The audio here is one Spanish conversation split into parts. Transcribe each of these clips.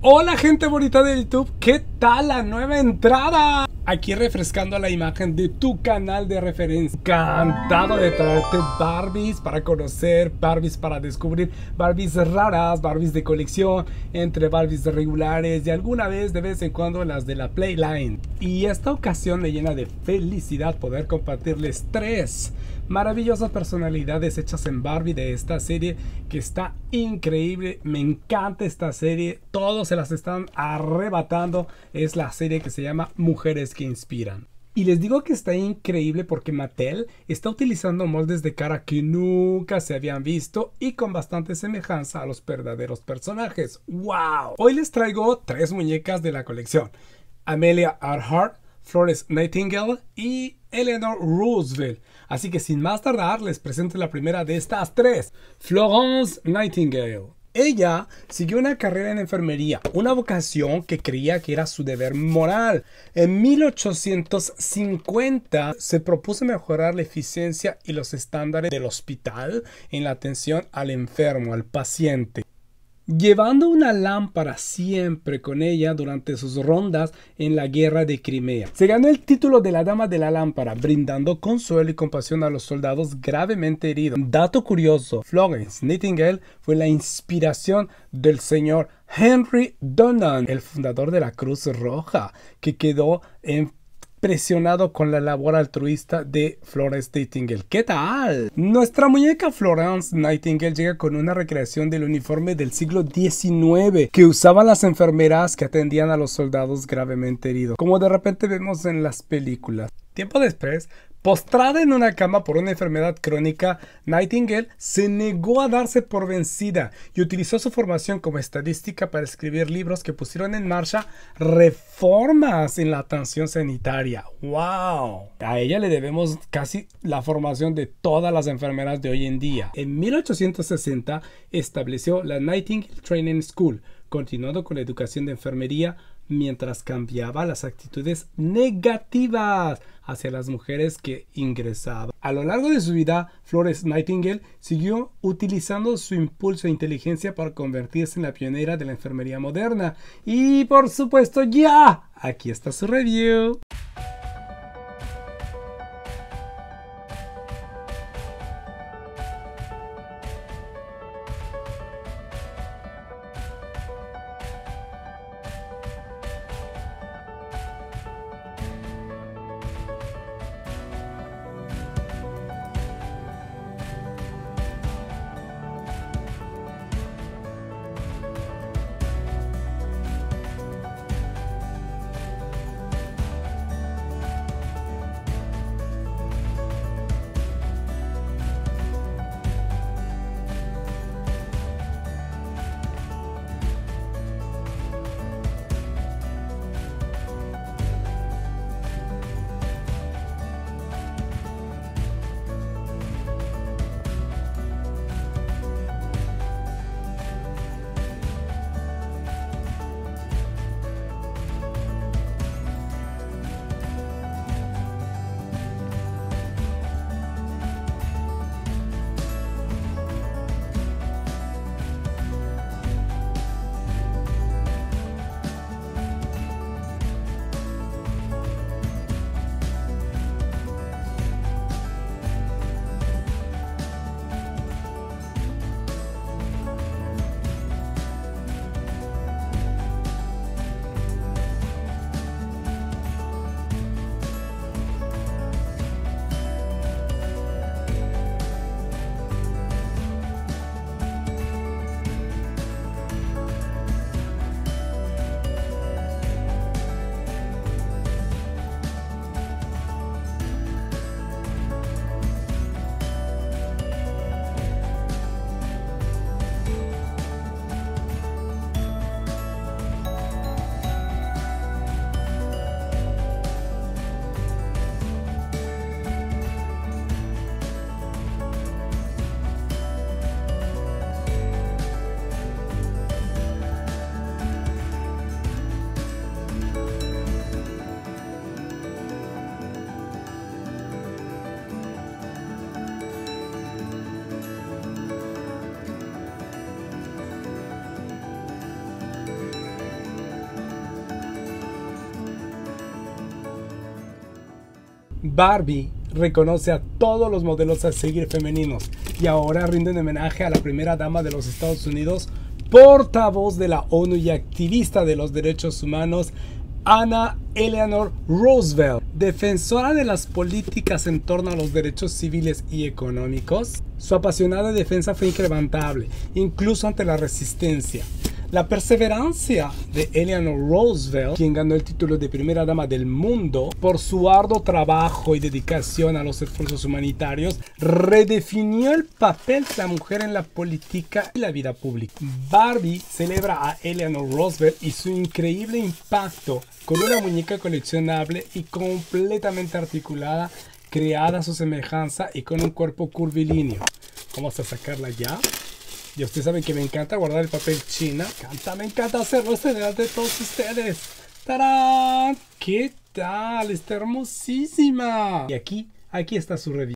Hola gente bonita de YouTube, ¿qué tal la nueva entrada? Aquí refrescando la imagen de tu canal de referencia. Encantado de traerte Barbies para conocer, Barbies para descubrir, Barbies raras, Barbies de colección, entre Barbies regulares y alguna vez de vez en cuando las de la Playline. Y esta ocasión me llena de felicidad poder compartirles 3 maravillosas personalidades hechas en Barbie de esta serie que está increíble. Me encanta esta serie, todos se las están arrebatando. Es la serie que se llama Mujeres que Inspiran. Y les digo que está increíble porque Mattel está utilizando moldes de cara que nunca se habían visto y con bastante semejanza a los verdaderos personajes. ¡Wow! Hoy les traigo 3 muñecas de la colección: Amelia Earhart, Florence Nightingale y Eleanor Roosevelt. Así que sin más tardar les presento la primera de estas 3, Florence Nightingale. Ella siguió una carrera en enfermería, una vocación que creía que era su deber moral. En 1850 se propuso mejorar la eficiencia y los estándares del hospital en la atención al enfermo, al paciente, llevando una lámpara siempre con ella durante sus rondas en la guerra de Crimea. Se ganó el título de la Dama de la Lámpara, brindando consuelo y compasión a los soldados gravemente heridos. Dato curioso: Florence Nightingale fue la inspiración del señor Henry Dunant, el fundador de la Cruz Roja, que quedó impresionado con la labor altruista de Florence Nightingale. ¿Qué tal? Nuestra muñeca Florence Nightingale llega con una recreación del uniforme del siglo XIX que usaban las enfermeras que atendían a los soldados gravemente heridos, como de repente vemos en las películas. Tiempo después, postrada en una cama por una enfermedad crónica, Nightingale se negó a darse por vencida y utilizó su formación como estadística para escribir libros que pusieron en marcha reformas en la atención sanitaria. ¡Wow! A ella le debemos casi la formación de todas las enfermeras de hoy en día. En 1860 estableció la Nightingale Training School, continuando con la educación de enfermería mientras cambiaba las actitudes negativas hacia las mujeres que ingresaban. A lo largo de su vida, Florence Nightingale siguió utilizando su impulso e inteligencia para convertirse en la pionera de la enfermería moderna. Y por supuesto, ya, aquí está su review. Barbie reconoce a todos los modelos a seguir femeninos y ahora rinde un homenaje a la primera dama de los Estados Unidos, portavoz de la ONU y activista de los derechos humanos, Anna Eleanor Roosevelt. Defensora de las políticas en torno a los derechos civiles y económicos, su apasionada defensa fue incrementable, incluso ante la resistencia. La perseverancia de Eleanor Roosevelt, quien ganó el título de primera dama del mundo por su arduo trabajo y dedicación a los esfuerzos humanitarios, redefinió el papel de la mujer en la política y la vida pública. Barbie celebra a Eleanor Roosevelt y su increíble impacto con una muñeca coleccionable y completamente articulada, creada a su semejanza y con un cuerpo curvilíneo. Vamos a sacarla ya. Y ustedes saben que me encanta guardar el papel china. Me encanta hacerlo delante de todos ustedes. ¡Tarán! ¿Qué tal? Está hermosísima. Y aquí está su revista.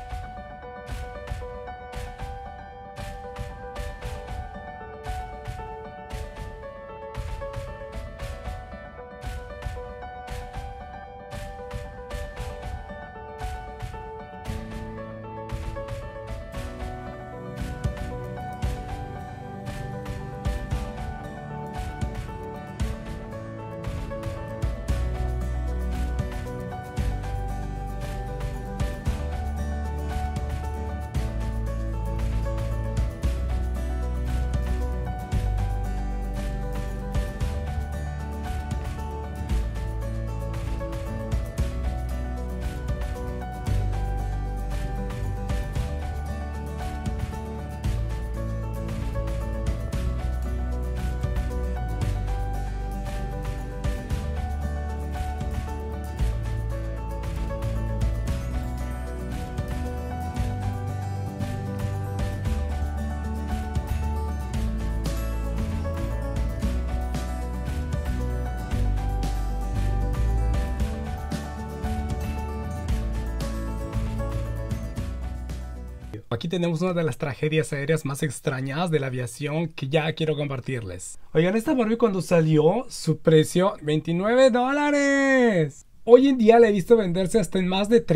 Aquí tenemos una de las tragedias aéreas más extrañas de la aviación que ya quiero compartirles. Oigan, esta Barbie cuando salió, su precio $29. Hoy en día la he visto venderse hasta en más de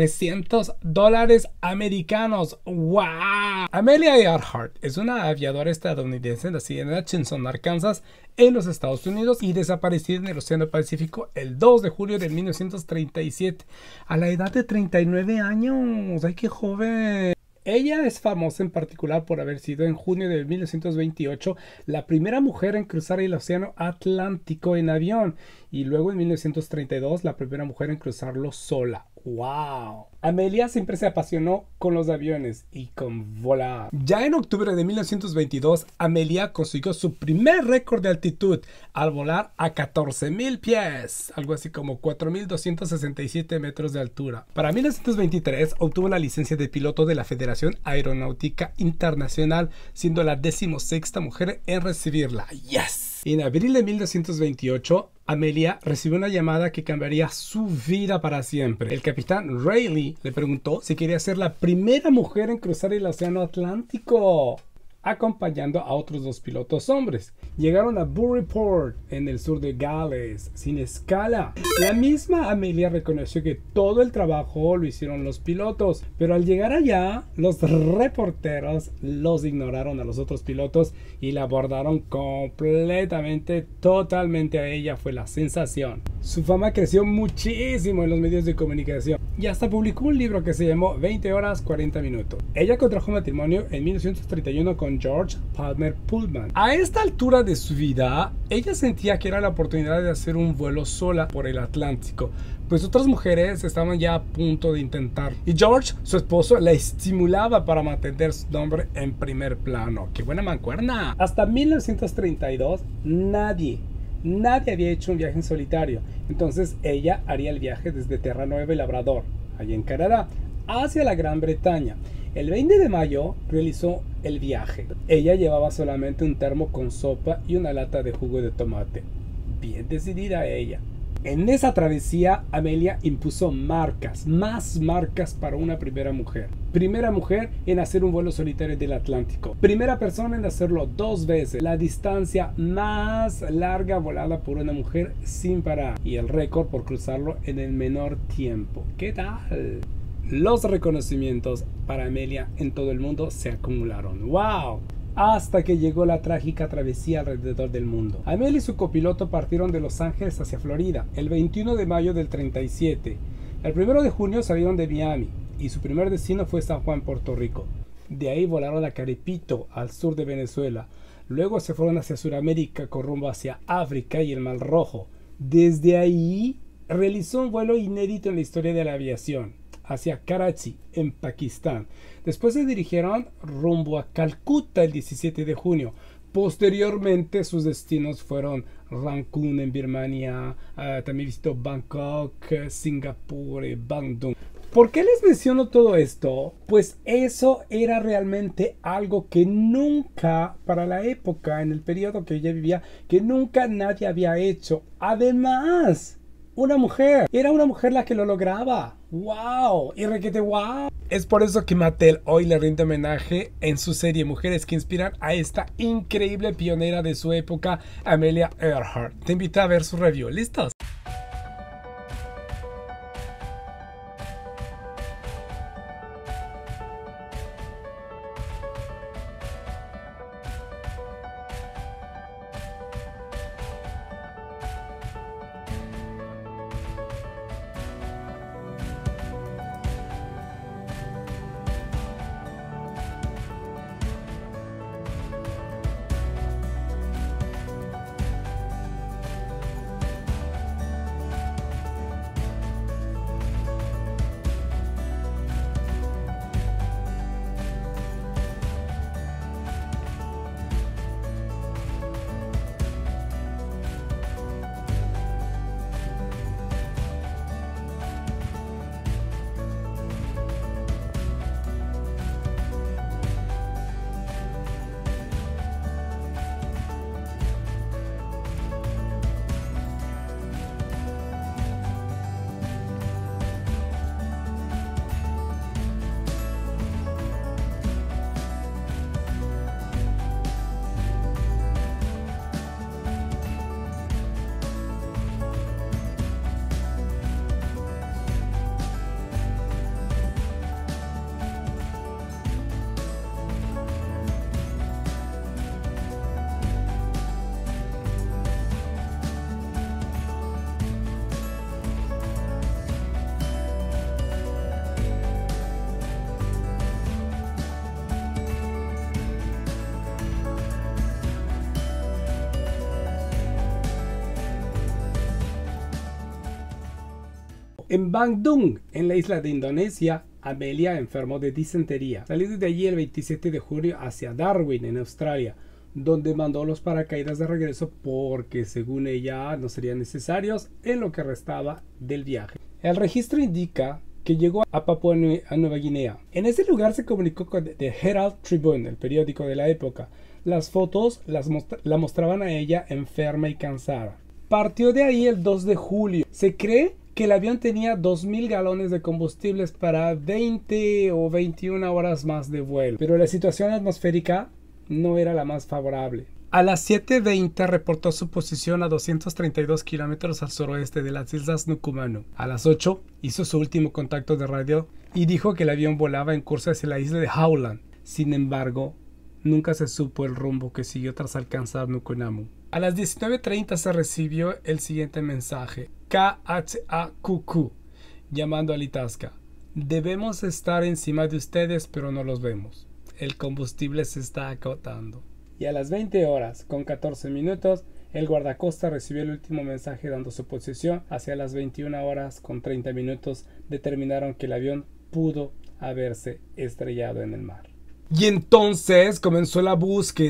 $300 americanos. ¡Wow! Amelia Earhart es una aviadora estadounidense nacida en Hutchinson, Arkansas, en los Estados Unidos y desaparecida en el Océano Pacífico el 2 de julio de 1937 a la edad de 39 años. ¡Ay, qué joven! Ella es famosa en particular por haber sido en junio de 1928 la primera mujer en cruzar el Océano Atlántico en avión y luego en 1932 la primera mujer en cruzarlo sola. ¡Wow! Amelia siempre se apasionó con los aviones y con volar. Ya en octubre de 1922, Amelia consiguió su primer récord de altitud al volar a 14,000 pies, algo así como 4,267 metros de altura. Para 1923 obtuvo la licencia de piloto de la Federación Aeronáutica Internacional, siendo la 16ª mujer en recibirla. ¡Yes! En abril de 1928, Amelia recibió una llamada que cambiaría su vida para siempre. El capitán Rayleigh le preguntó si quería ser la primera mujer en cruzar el Océano Atlántico, acompañando a otros 2 pilotos hombres. Llegaron a Burryport, en el sur de Gales, sin escala. La misma Amelia reconoció que todo el trabajo lo hicieron los pilotos, pero al llegar allá, los reporteros los ignoraron a los otros pilotos y la abordaron completamente, totalmente a ella. Fue la sensación. Su fama creció muchísimo en los medios de comunicación y hasta publicó un libro que se llamó 20 horas 40 minutos. Ella contrajo matrimonio en 1931 con George Palmer Pullman. A esta altura de su vida, ella sentía que era la oportunidad de hacer un vuelo sola por el Atlántico, pues otras mujeres estaban ya a punto de intentar. Y George, su esposo, la estimulaba para mantener su nombre en primer plano. ¡Qué buena mancuerna! Hasta 1932, nadie había hecho un viaje en solitario. Entonces ella haría el viaje desde Terranova y Labrador, allá en Canadá, hacia la Gran Bretaña. El 20 de mayo realizó el viaje. Ella llevaba solamente un termo con sopa y una lata de jugo de tomate. Bien decidida ella. En esa travesía, Amelia impuso marcas, más marcas para una primera mujer. Primera mujer en hacer un vuelo solitario del Atlántico. Primera persona en hacerlo 2 veces. La distancia más larga volada por una mujer sin parar. Y el récord por cruzarlo en el menor tiempo. ¿Qué tal? Los reconocimientos para Amelia en todo el mundo se acumularon. ¡Wow! Hasta que llegó la trágica travesía alrededor del mundo. Amelia y su copiloto partieron de Los Ángeles hacia Florida el 21 de mayo del 37. El 1 de junio salieron de Miami y su primer destino fue San Juan, Puerto Rico. De ahí volaron a Caripito, al sur de Venezuela. Luego se fueron hacia Sudamérica con rumbo hacia África y el Mar Rojo. Desde ahí realizó un vuelo inédito en la historia de la aviación, hacia Karachi, en Pakistán. Después se dirigieron rumbo a Calcuta el 17 de junio. Posteriormente sus destinos fueron Rangún en Birmania, también visitó Bangkok, Singapur y Bandung. ¿Por qué les menciono todo esto? Pues eso era realmente algo que nunca, para la época, en el periodo que ella vivía, que nunca nadie había hecho. Además, una mujer. Era una mujer la que lo lograba. ¡Wow! Y requete ¡wow! Es por eso que Mattel hoy le rinde homenaje en su serie Mujeres que inspiran a esta increíble pionera de su época, Amelia Earhart. Te invito a ver su review. ¿Listos? En Bandung, en la isla de Indonesia, Amelia enfermó de disentería. Salió de allí el 27 de julio hacia Darwin, en Australia, donde mandó los paracaídas de regreso porque, según ella, no serían necesarios en lo que restaba del viaje. El registro indica que llegó a Papúa Nueva Guinea. En ese lugar se comunicó con The Herald Tribune, el periódico de la época. Las fotos la mostraban a ella enferma y cansada. Partió de ahí el 2 de julio. Se cree que el avión tenía 2.000 galones de combustibles para 20 o 21 horas más de vuelo, pero la situación atmosférica no era la más favorable. A las 7:20 reportó su posición a 232 kilómetros al suroeste de las islas Nukumanu. A las 8 hizo su último contacto de radio y dijo que el avión volaba en curso hacia la isla de Howland. Sin embargo, nunca se supo el rumbo que siguió tras alcanzar Nukunamu. A las 19:30 se recibió el siguiente mensaje. KHAQQ, llamando al Itasca. Debemos estar encima de ustedes, pero no los vemos. El combustible se está agotando. Y a las 20 horas con 14 minutos, el guardacosta recibió el último mensaje dando su posición. Hacia las 21 horas con 30 minutos determinaron que el avión pudo haberse estrellado en el mar. Y entonces comenzó la búsqueda.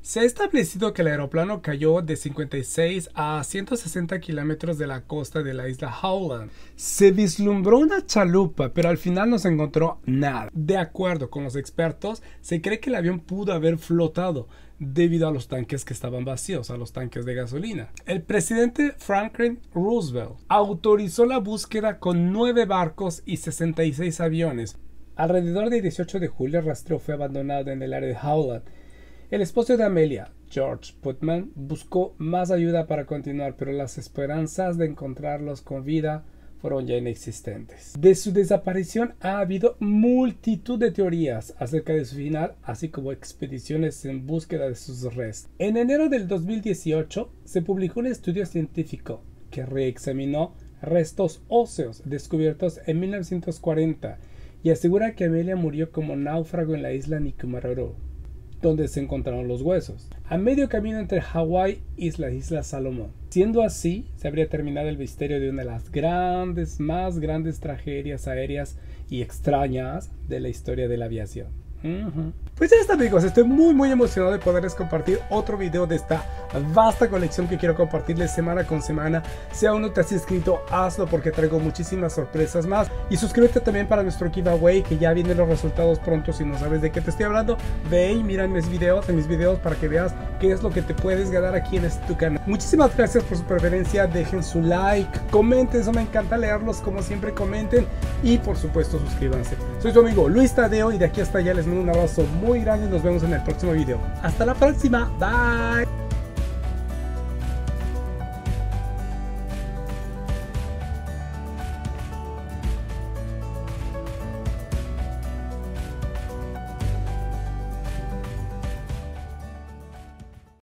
Se ha establecido que el aeroplano cayó de 56 a 160 kilómetros de la costa de la isla Howland. Se vislumbró una chalupa, pero al final no se encontró nada. De acuerdo con los expertos, se cree que el avión pudo haber flotado debido a los tanques que estaban vacíos, a los tanques de gasolina. El presidente Franklin Roosevelt autorizó la búsqueda con 9 barcos y 66 aviones. Alrededor del 18 de julio, el rastreo fue abandonado en el área de Howland. El esposo de Amelia, George Putnam, buscó más ayuda para continuar, pero las esperanzas de encontrarlos con vida fueron ya inexistentes. De su desaparición ha habido multitud de teorías acerca de su final, así como expediciones en búsqueda de sus restos. En enero del 2018 se publicó un estudio científico que reexaminó restos óseos descubiertos en 1940 y asegura que Amelia murió como náufrago en la isla Nikumaroro, donde se encontraron los huesos, a medio camino entre Hawái y las Islas Salomón. Siendo así, se habría terminado el misterio de una de las más grandes tragedias aéreas y extrañas de la historia de la aviación. Pues ya está, amigos, estoy muy emocionado de poderles compartir otro video de esta vasta colección que quiero compartirles semana con semana. Si aún no te has inscrito, hazlo porque traigo muchísimas sorpresas más. Y suscríbete también para nuestro giveaway, que ya vienen los resultados pronto. Si no sabes de qué te estoy hablando, ve y mira en mis videos para que veas qué es lo que te puedes ganar aquí en este tu canal. Muchísimas gracias por su preferencia, dejen su like, comenten, eso me encanta leerlos, como siempre comenten, y por supuesto suscríbanse. Soy tu amigo Luis Tadeo y de aquí hasta allá les mando un abrazo muy grande y nos vemos en el próximo video. Hasta la próxima, bye.